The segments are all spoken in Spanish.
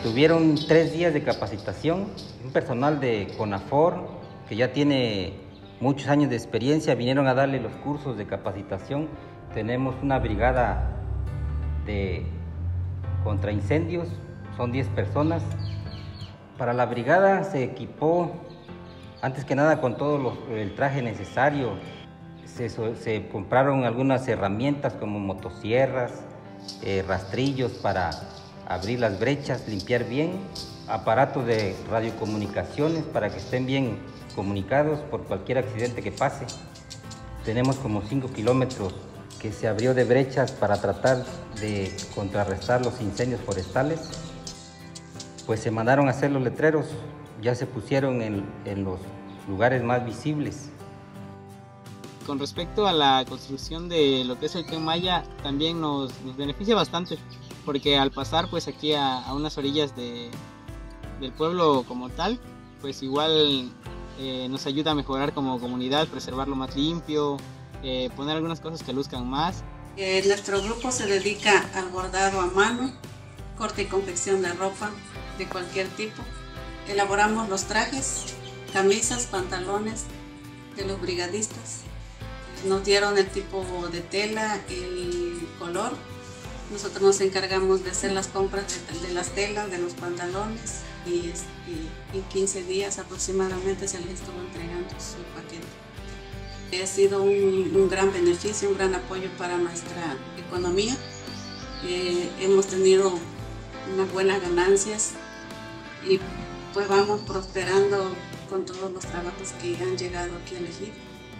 Tuvieron 3 días de capacitación, un personal de CONAFOR que ya tiene muchos años de experiencia, vinieron a darle los cursos de capacitación. Tenemos una brigada de contra incendios, son 10 personas. Para la brigada se equipó, antes que nada, con todo el traje necesario. Se compraron algunas herramientas como motosierras, rastrillos para abrir las brechas, limpiar bien, aparatos de radiocomunicaciones para que estén bien comunicados por cualquier accidente que pase. Tenemos como 5 kilómetros que se abrió de brechas para tratar de contrarrestar los incendios forestales. Pues se mandaron a hacer los letreros, ya se pusieron en los lugares más visibles. Con respecto a la construcción de lo que es el Tren Maya, también nos beneficia bastante, porque al pasar pues aquí a unas orillas del pueblo como tal, pues igual nos ayuda a mejorar como comunidad, preservarlo más limpio, poner algunas cosas que luzcan más. Nuestro grupo se dedica al bordado a mano, corte y confección de ropa de cualquier tipo. Elaboramos los trajes, camisas, pantalones de los brigadistas. Nos dieron el tipo de tela, el color. Nosotros nos encargamos de hacer las compras de las telas, de los pantalones y en 15 días aproximadamente se les estuvo entregando su paquete. Ha sido un gran beneficio, un gran apoyo para nuestra economía. Hemos tenido unas buenas ganancias y pues vamos prosperando con todos los trabajos que han llegado aquí a elegir.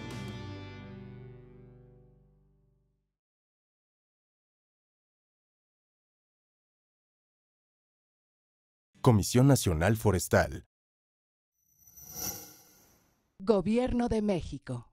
Comisión Nacional Forestal. Gobierno de México.